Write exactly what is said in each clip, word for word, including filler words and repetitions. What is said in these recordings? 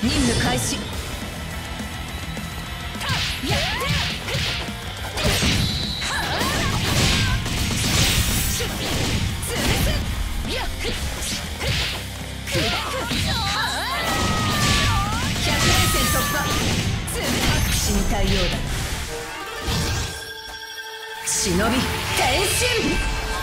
務開始。死にたいようだ。忍び変身。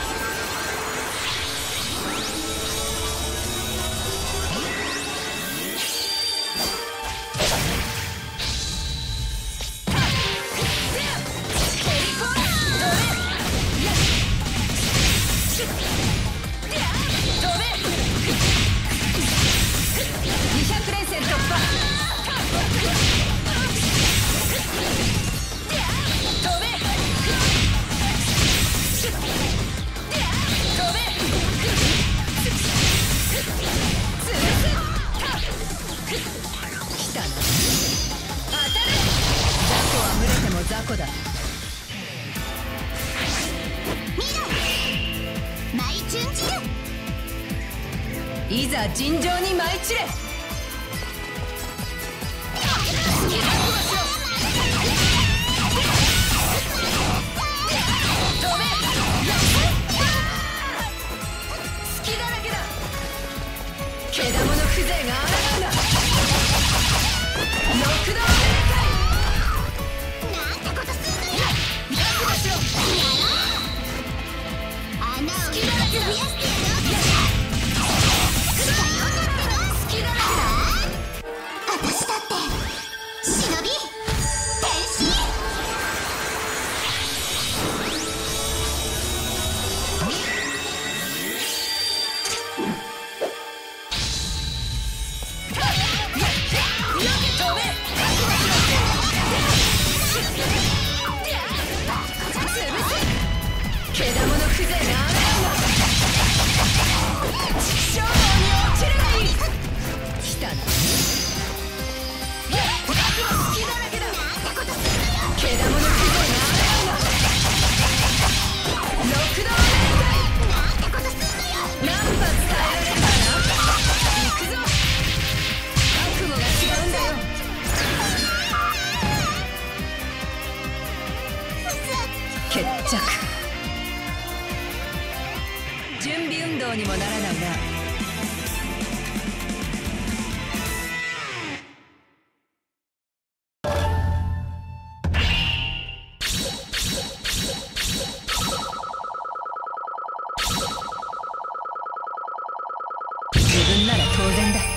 にひゃく連戦突破。雑魚だ。いざ尋常に舞い散れ。隙だらけだ。けだもの風情があらがうな。六道決着。準備運動にもならないな。自分なら当然だ。